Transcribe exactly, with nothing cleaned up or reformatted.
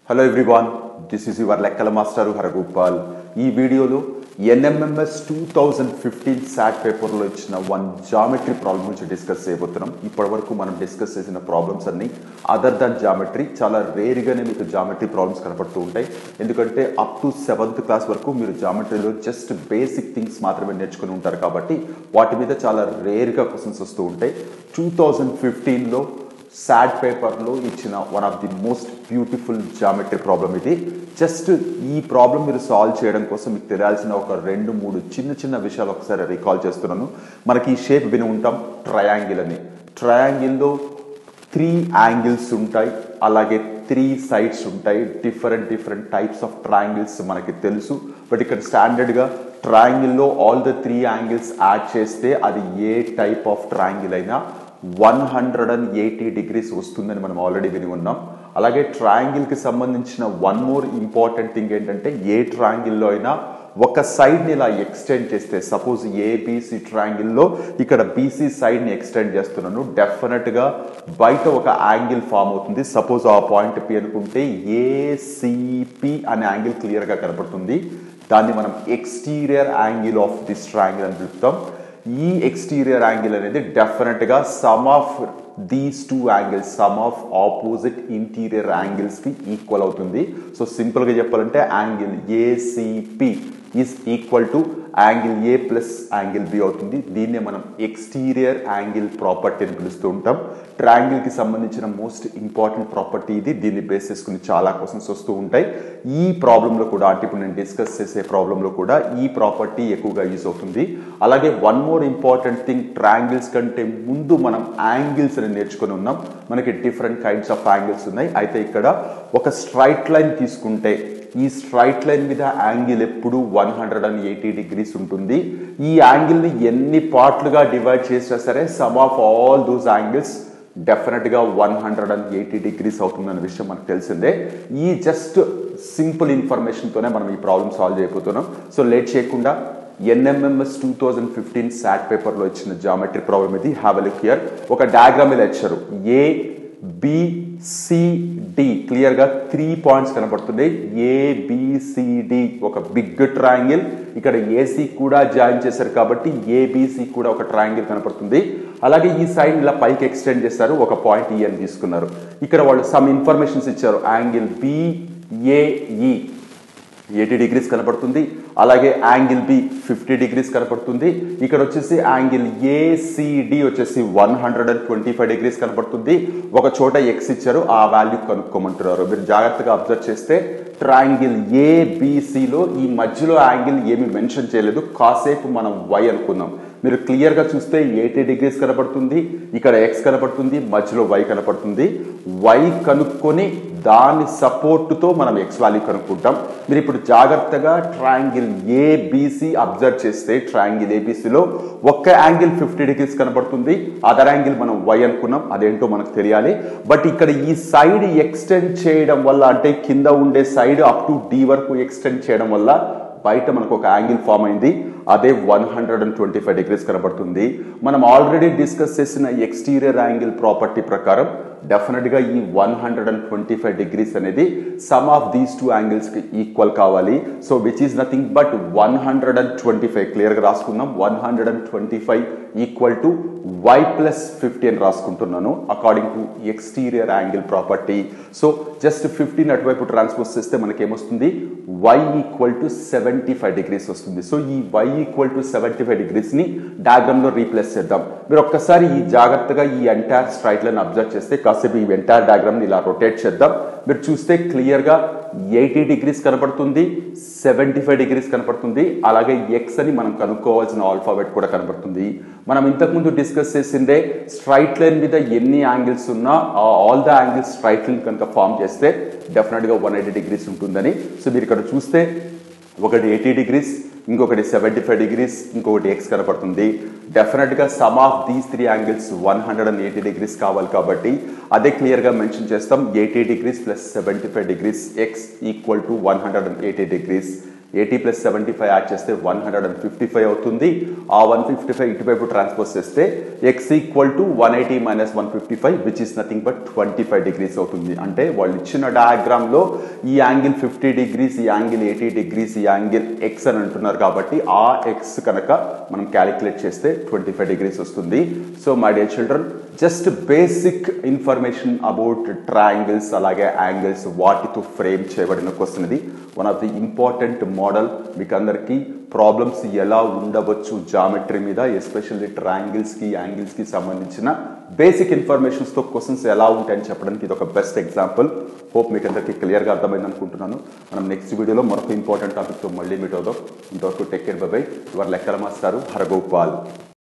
Hello everyone, this is your Lekkala Master Haragopal. ఈ వీడియోలో N M M S twenty fifteen SAT పేపర్లో ఇచ్చిన one geometry problem గురించి discuss చేయబోతున్నాం. ఇప్పటివరకు మనం డిస్కస్ చేసిన ప్రాబ్లమ్స్ అన్ని అదర్ దాన్ జామెట్రీ, చాలా రేర్గానే మీకు జామెట్రీ ప్రాబ్లమ్స్ కనపడుతూ ఉంటాయి. ఎందుకంటే అప్ టు సెవెంత్ క్లాస్ వరకు మీరు జామెట్రీలో జస్ట్ బేసిక్ థింగ్స్ మాత్రమే నేర్చుకుని ఉంటారు కాబట్టి వాటి మీద చాలా రేర్గా క్వశ్చన్స్ వస్తూ ఉంటాయి. టూ థౌజండ్ ఫిఫ్టీన్లో సాట్ పేపర్లో ఇచ్చిన one of the most beautiful geometry problem ఇది. జస్ట్ ఈ ప్రాబ్లం మీరు సాల్వ్ చేయడం కోసం మీకు తెలియాల్సిన ఒక రెండు మూడు చిన్న చిన్న విషయాలు ఒకసారి రికాల్ చేస్తున్నాను. మనకి ఈ షేప్ విని ఉంటాం, ట్రయాంగిల్ అని. ట్రయాంగిల్లో త్రీ యాంగిల్స్ ఉంటాయి, అలాగే త్రీ సైడ్స్ ఉంటాయి. Different different types of triangles మనకి తెలుసు. బట్ ఇక్కడ స్టాండర్డ్గా ట్రయాంగిల్లో all the three angles add చేస్తే అది ఏ టైప్ ఆఫ్ ట్రయాంగిల్ అయినా one hundred and eighty degrees వస్తుందని మనం ఆల్రెడీ విని ఉన్నాం. అలాగే ట్రయాంగిల్కి సంబంధించిన వన్ మోర్ ఇంపార్టెంట్ థింగ్ ఏంటంటే ఏ ట్రయాంగిల్లో అయినా ఒక సైడ్ని ఇలా ఎక్స్టెండ్ చేస్తే, సపోజ్ ఏబిసి ట్రయాంగిల్లో ఇక్కడ బీసీ సైడ్ని ఎక్స్టెండ్ చేస్తున్నాను, డెఫినెట్గా బయట ఒక యాంగిల్ ఫామ్ అవుతుంది. సపోజ్ ఆ పాయింట్ పి అనుకుంటే ఏసిపి అనే యాంగిల్ క్లియర్గా కనపడుతుంది. దాన్ని మనం exterior angle of this triangle అని పిలుస్తాం. ఈ ఎక్స్టీరియర్ యాంగిల్ అనేది డెఫినెట్గా sum of these two angles, sum of opposite interior యాంగిల్స్కి ఈక్వల్ అవుతుంది. సో సింపుల్గా చెప్పాలంటే angle ACP is equal to angle A plus angle B అవుతుంది. దీన్నే మనం ఎక్స్టీరియర్ యాంగిల్ ప్రాపర్టీ అని పిలుస్తూ ఉంటాం. ట్రయాంగిల్కి సంబంధించిన మోస్ట్ ఇంపార్టెంట్ ప్రాపర్టీ ఇది. దీన్ని బేస్ చేసుకుని చాలా క్వశ్చన్స్ వస్తూ ఉంటాయి. ఈ ప్రాబ్లంలో కూడా, అంటే ఇప్పుడు నేను డిస్కస్ చేసే ప్రాబ్లంలో కూడా ఈ ప్రాపర్టీ ఎక్కువగా యూజ్ అవుతుంది. అలాగే one more important thing, triangles కంటే ముందు మనం యాంగిల్స్ అని నేర్చుకుని ఉన్నాం. మనకి డిఫరెంట్ కైండ్స్ ఆఫ్ యాంగిల్స్ ఉన్నాయి. అయితే ఇక్కడ ఒక స్ట్రైట్ లైన్ తీసుకుంటే ఈ స్ట్రైట్ లైన్ మీద యాంగిల్ ఎప్పుడు one hundred and eighty degrees ఉంటుంది. ఈ యాంగిల్ని ఎన్ని పార్ట్లుగా డివైడ్ చేసినా సరే sum of all those angles డెఫినెట్గా one hundred and eighty degrees అవుతుందన్న విషయం మనకు తెలిసిందే. ఈ జస్ట్ సింపుల్ ఇన్ఫర్మేషన్తోనే మనం ఈ ప్రాబ్లమ్ సాల్వ్ చేయబోతున్నాం. సో లేట్ చేయకుండా N M M S two thousand fifteen SAT పేపర్లో ఇచ్చిన జామెట్రీ ప్రాబ్లం ఇది. Have a look here. ఒక డయాగ్రామ్ ఇలా ఇచ్చారు. ఏ బి సి డి క్లియర్గా త్రీ పాయింట్స్ కనపడుతున్నాయి. ఏబిసిడి ఒక బిగ్ ట్రయాంగిల్. ఇక్కడ ఏసీ కూడా జాయిన్ చేశారు కాబట్టి ఏబిసి కూడా ఒక ట్రయాంగిల్ కనపడుతుంది. అలాగే ఈ సైడ్ ఇలా పైకి ఎక్స్టెండ్ చేశారు, ఒక పాయింట్ ఈ అని తీసుకున్నారు. ఇక్కడ వాళ్ళు సమ్ ఇన్ఫర్మేషన్స్ ఇచ్చారు. యాంగిల్ బిఏఈ ఎయిటీ డిగ్రీస్ కనపడుతుంది. అలాగే యాంగిల్ బి ఫిఫ్టీ డిగ్రీస్ కనపడుతుంది. ఇక్కడ వచ్చేసి యాంగిల్ ఏసిడి వచ్చేసి one hundred and twenty five degrees కనపడుతుంది. ఒక చోట ఎక్స్ ఇచ్చారు, ఆ వాల్యూ కనుక్కోమంటున్నారు. మీరు జాగ్రత్తగా అబ్జర్వ్ చేస్తే ట్రయాంగిల్ ఏబిసిలో ఈ మధ్యలో యాంగిల్ ఏమి మెన్షన్ చేయలేదు. కాసేపు మనం వై అనుకుందాం. మీరు క్లియర్గా చూస్తే ఎయిటీ డిగ్రీస్ కనపడుతుంది, ఇక్కడ ఎక్స్ కనపడుతుంది, మధ్యలో వై కనపడుతుంది. వై కనుక్కొని దాని సపోర్టుతో మనం ఎక్స్ వాల్యూ కనుక్కుంటాం. మీరు ఇప్పుడు జాగ్రత్తగా ట్రయాంగిల్ ఏబిసి అబ్జర్వ్ చేస్తే ట్రయాంగిల్ ఏబిసిలో ఒక్క యాంగిల్ ఫిఫ్టీ డిగ్రీస్ కనపడుతుంది, అదర్ యాంగిల్ మనం వై అనుకున్నాం, అదేంటో మనకు తెలియాలి. బట్ ఇక్కడ ఈ సైడ్ ఎక్స్టెండ్ చేయడం వల్ల, అంటే కింద ఉండే సైడ్ అప్ టు డి వరకు ఎక్స్టెండ్ చేయడం వల్ల బయట మనకు ఒక యాంగిల్ ఫామ్ అయింది. అదే one hundred and twenty five degrees కనబడుతుంది. మనం ఆల్రెడీ డిస్కస్ చేసిన ఎక్స్టీరియర్ యాంగిల్ ప్రాపర్టీ ప్రకారం డెఫినెట్గా ఈ one hundred and twenty five degrees అనేది సమ్ ఆఫ్ దీస్ టూ యాంగిల్స్కి ఈక్వల్ కావాలి. So which is nothing but one hundred and twenty five క్లియర్గా రాసుకున్నాం. One hundred and twenty five equal to why plus fifty అని రాసుకుంటున్నాను according to exterior angle property. So just fifteen అటువైపు transpose చేస్తే మనకి ఏమొస్తుంది, Y equal to seventy five degrees వస్తుంది. So ఈ Y equal to seventy five డిగ్రీస్ని డయాగ్రామ్లో రీప్లేస్ చేద్దాం. మీరు ఒక్కసారి ఈ జాగ్రత్తగా ఈ ఎంటైర్ స్ట్రైట్ లైన్ అబ్జర్వ్ చేస్తే, కాసేపు ఈ ఎంటైర్ డయాగ్రామ్ని ఇలా రొటేట్ చేద్దాం. మీరు చూస్తే క్లియర్గా ఎయిటీ డిగ్రీస్ కనపడుతుంది, సెవెంటీ ఫైవ్ డిగ్రీస్ కనపడుతుంది. అలాగే ఎక్స్ అని మనం కనుక్కోవాల్సిన ఆల్ఫాబెట్ కూడా కనపడుతుంది. మనం ఇంతకుముందు డిస్కస్ చేసిందే స్ట్రైట్ లైన్ మీద ఎన్ని యాంగిల్స్ ఉన్నా all the angles straight line కనుక ఫామ్ చేస్తే డెఫినెట్గా వన్ ఎయిటీ డిగ్రీస్ ఉంటుందని. సో మీరు ఇక్కడ చూస్తే ఒకటి ఎయిటీ డిగ్రీస్, ఇంకొకటి సెవెంటీ ఫైవ్ డిగ్రీస్, ఇంకొకటి ఎక్స్ కనపడుతుంది. డెఫినెట్గా sum of these three angles one hundred and eighty degrees కావాలి కాబట్టి అదే క్లియర్గా మెన్షన్ చేస్తాం. Eighty degrees plus seventy five degrees X equal to one hundred and eighty degrees. Eighty plus seventy five add చేస్తే one hundred and fifty five అవుతుంది. ఆ one fifty five ఇటువైపు transpose చేస్తే X equal to one eighty minus one fifty five which is nothing but twenty five degrees అవుతుంది. అంటే వాళ్ళు ఇచ్చిన డయాగ్రామ్లో ఈ యాంగిల్ ఫిఫ్టీ డిగ్రీస్, ఈ యాంగిల్ ఎయిటీ డిగ్రీస్, ఈ యాంగిల్ ఎక్స్ అని అంటున్నారు కాబట్టి ఆ ఎక్స్ కనుక మనం క్యాలిక్యులేట్ చేస్తే ట్వంటీ ఫైవ్ డిగ్రీస్ వస్తుంది. So my dear children, just basic information about triangles అలాగే యాంగిల్స్ వాటితో ఫ్రేమ్ చేయబడిన క్వశ్చన్ ఇది. One of the important model. మీకు అందరికీ ప్రాబ్లమ్స్ ఎలా ఉండవచ్చు జామెట్రీ మీద, ఎస్పెషల్లీ ట్రయాంగిల్స్కి యాంగిల్స్కి సంబంధించిన బేసిక్ ఇన్ఫర్మేషన్స్తో క్వశ్చన్స్ ఎలా ఉంటాయని చెప్పడానికి ఇది ఒక బెస్ట్ ఎగ్జాంపుల్. హోప్ మీకు అందరికీ క్లియర్గా అర్థమైంది అనుకుంటున్నాను. మనం నెక్స్ట్ వీడియోలో మరొక ఇంపార్టెంట్ టాపిక్తో మళ్ళీ మీట్ అవుదాం. ఇంతవరకు take care, bye bye. Your లెక్కల మాస్టారు హరగోపాల్.